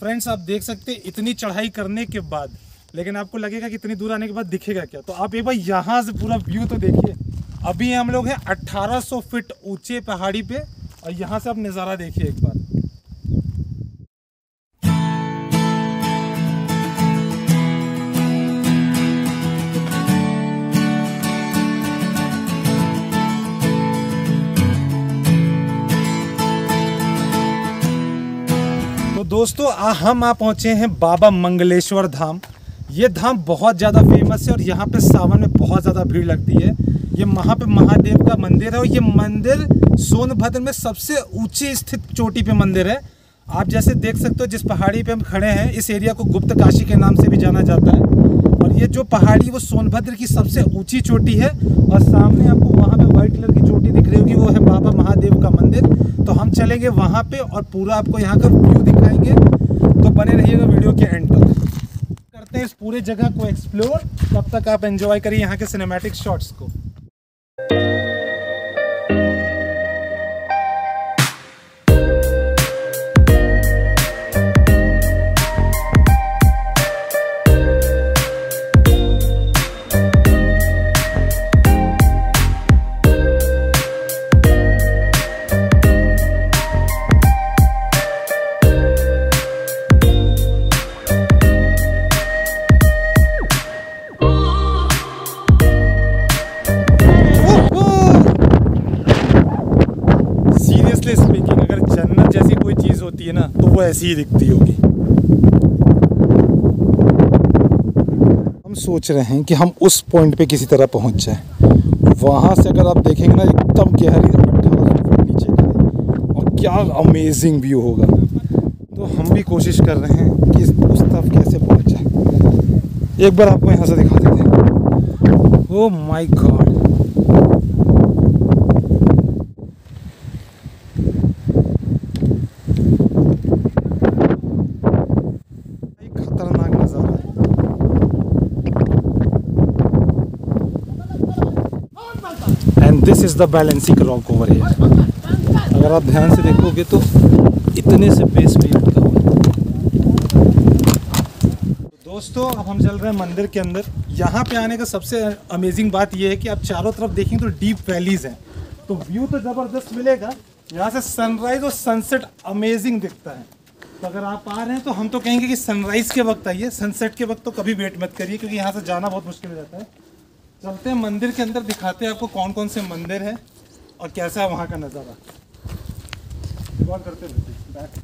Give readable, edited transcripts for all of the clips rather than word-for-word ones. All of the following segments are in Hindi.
फ्रेंड्स आप देख सकते हैं इतनी चढ़ाई करने के बाद, लेकिन आपको लगेगा कि इतनी दूर आने के बाद दिखेगा क्या। तो आप एक बार यहाँ से पूरा व्यू तो देखिए। अभी हम लोग हैं 1800 फीट ऊंचे पहाड़ी पे, और यहाँ से आप नज़ारा देखिए एक बार। तो दोस्तों हम पहुंचे हैं बाबा मंगलेश्वर धाम। ये धाम बहुत ज़्यादा फेमस है और यहाँ पे सावन में बहुत ज़्यादा भीड़ लगती है। ये वहाँ पे महादेव का मंदिर है और ये मंदिर सोनभद्र में सबसे ऊंची स्थित चोटी पे मंदिर है। आप जैसे देख सकते हो जिस पहाड़ी पे हम खड़े हैं, इस एरिया को गुप्त काशी के नाम से भी जाना जाता है। और ये जो पहाड़ी वो सोनभद्र की सबसे ऊंची चोटी है। और सामने आपको वहाँ पे व्हाइट कलर की चोटी दिख रही होगी, वो है बाबा महादेव का मंदिर। तो हम चलेंगे वहाँ पे और पूरा आपको यहाँ का व्यू दिखाएंगे। तो बने रहिएगा वीडियो के एंड तक। करते हैं इस पूरे जगह को एक्सप्लोर, तब तक आप एंजॉय करिए यहाँ के सिनेमैटिक शॉट्स को। स्पीकिंग, अगर जन्नत जैसी कोई चीज होती है ना तो वो ऐसी ही दिखती होगी। हम सोच रहे हैं कि हम उस पॉइंट पे किसी तरह पहुंच जाए। वहां से अगर आप देखेंगे ना एकदम गहरी 1800 फीट नीचे का है और क्या अमेजिंग व्यू होगा। तो हम भी कोशिश कर रहे हैं कि उस तरफ कैसे पहुंच जाए। एक बार आपको यहाँ से दिखा देते हैं। Oh my god, and this is the balancing rock over here. अगर आप ध्यान से देखोगे तो इतने से बेस पे उठता हुआ। दोस्तों अब हम चल रहे हैं मंदिर के अंदर। यहाँ पे आने का सबसे अमेजिंग बात यह है कि आप चारों तरफ देखेंगे तो डीप वैलीज हैं, तो व्यू तो ज़बरदस्त मिलेगा। यहाँ से सनराइज और सनसेट अमेजिंग दिखता है। तो अगर आप आ रहे हैं तो हम तो कहेंगे कि सनराइज़ के वक्त आइए, सनसेट के वक्त तो कभी वेट मत करिए, क्योंकि यहाँ से जाना बहुत मुश्किल हो जाता है। चलते हैं मंदिर के अंदर, दिखाते हैं आपको कौन कौन से मंदिर है और कैसा है वहाँ का नज़ारा। गौर करते रहते।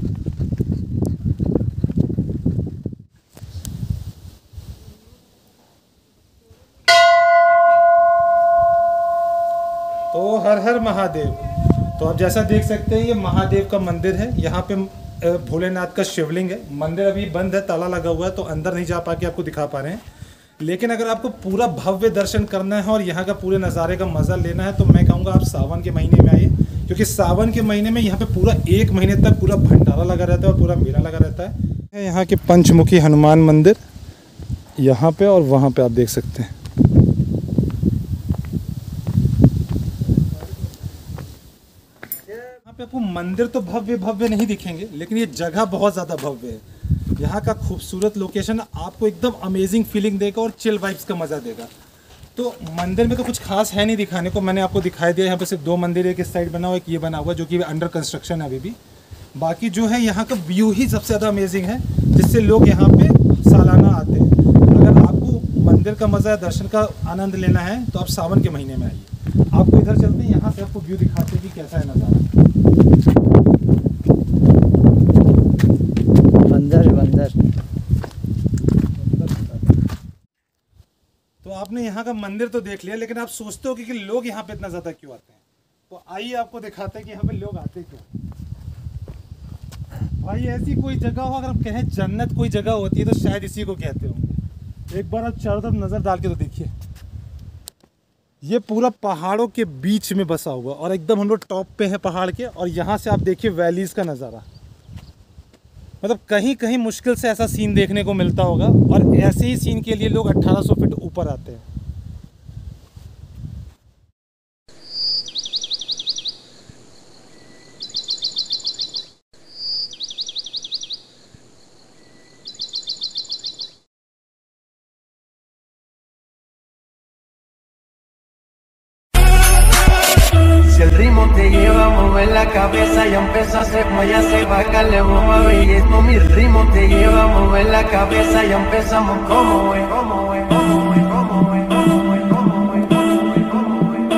तो हर हर महादेव। तो आप जैसा देख सकते हैं ये महादेव का मंदिर है। यहाँ पे भोलेनाथ का शिवलिंग है। मंदिर अभी बंद है, ताला लगा हुआ है, तो अंदर नहीं जा पाके आपको दिखा पा रहे हैं। लेकिन अगर आपको पूरा भव्य दर्शन करना है और यहाँ का पूरे नज़ारे का मज़ा लेना है तो मैं कहूँगा आप सावन के महीने में आइए, क्योंकि सावन के महीने में यहाँ पे पूरा 1 महीने तक पूरा भंडारा लगा रहता है और पूरा मेला लगा रहता है। यहाँ के पंचमुखी हनुमान मंदिर यहाँ पे और वहाँ पे आप देख सकते हैं। यहाँ पे आपको मंदिर तो भव्य भव्य नहीं दिखेंगे, लेकिन ये जगह बहुत ज़्यादा भव्य है। यहाँ का खूबसूरत लोकेशन आपको एकदम अमेजिंग फीलिंग देगा और चिल वाइब्स का मज़ा देगा। तो मंदिर में तो कुछ खास है नहीं दिखाने को, मैंने आपको दिखाई दिया। यहाँ पे सिर्फ 2 मंदिर, एक इस साइड बना हुआ, एक ये बना हुआ, जो कि अंडर कंस्ट्रक्शन है अभी भी। बाकी जो है यहाँ का व्यू ही सबसे ज़्यादा अमेजिंग है, जिससे लोग यहाँ पे सालाना आते हैं। अगर आपको मंदिर का मज़ा, दर्शन का आनंद लेना है तो आप सावन के महीने में आइए। आपको इधर चलते हैं, यहाँ से आपको व्यू दिखाते हैं कि कैसा है नज़ारा। तो आपने यहाँ का मंदिर तो देख लिया, लेकिन आप सोचते हो कि लोग यहाँ पे इतना ज़्यादा क्यों आते हैं। तो आइए आपको दिखाते हैं कि यहाँ पे लोग आते क्यों। भाई ऐसी कोई जगह हो, अगर हम कहें जन्नत कोई जगह होती है तो शायद इसी को कहते होंगे। एक बार आप चारों तरफ नज़र डाल के तो देखिए, ये पूरा पहाड़ों के बीच में बसा हुआ और एकदम हम लोग टॉप पे हैं पहाड़ के। और यहाँ से आप देखिए वैलीज़ का नज़ारा, मतलब कहीं कहीं मुश्किल से ऐसा सीन देखने को मिलता होगा। और ऐसे ही सीन के लिए लोग 1800 फीट ऊपर आते हैं। te lleva a mover la cabeza, ya empezó a hacer ya se va a caer bomba, bellezco, mi ritmo te lleva a mover la cabeza, ya empezamos como es, como es, como es, como es, como es, como es, como es,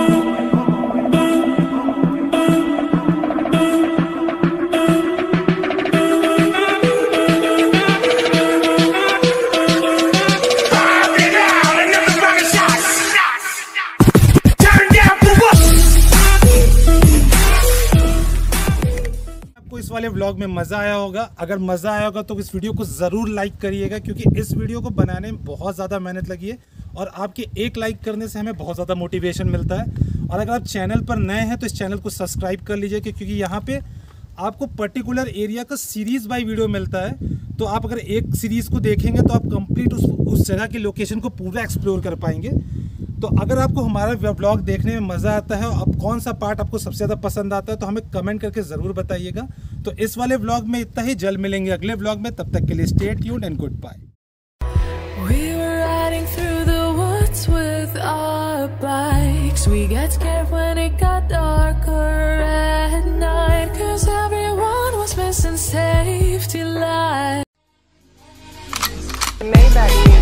इस वाले व्लॉग में मज़ा आया होगा। अगर मज़ा आया होगा तो इस वीडियो को ज़रूर लाइक करिएगा, क्योंकि इस वीडियो को बनाने में बहुत ज़्यादा मेहनत लगी है और आपके एक लाइक करने से हमें बहुत ज़्यादा मोटिवेशन मिलता है। और अगर आप चैनल पर नए हैं तो इस चैनल को सब्सक्राइब कर लीजिए, क्योंकि यहाँ पे आपको पर्टिकुलर एरिया का सीरीज़ बाय वीडियो मिलता है। तो आप अगर एक सीरीज़ को देखेंगे तो आप कंप्लीट उस जगह की लोकेशन को पूरा एक्सप्लोर कर पाएंगे। तो अगर आपको हमारा व्लॉग देखने में मज़ा आता है और अब कौन सा पार्ट आपको सबसे ज़्यादा पसंद आता है तो हमें कमेंट करके ज़रूर बताइएगा। तो इस वाले व्लॉग में इतना ही, जल्द मिलेंगे अगले व्लॉग में, तब तक के लिए stay tuned and good bye. We were riding through the woods with our bikes. We got scared when it got darker at night, 'cause everyone was missing safety lights. Maybach.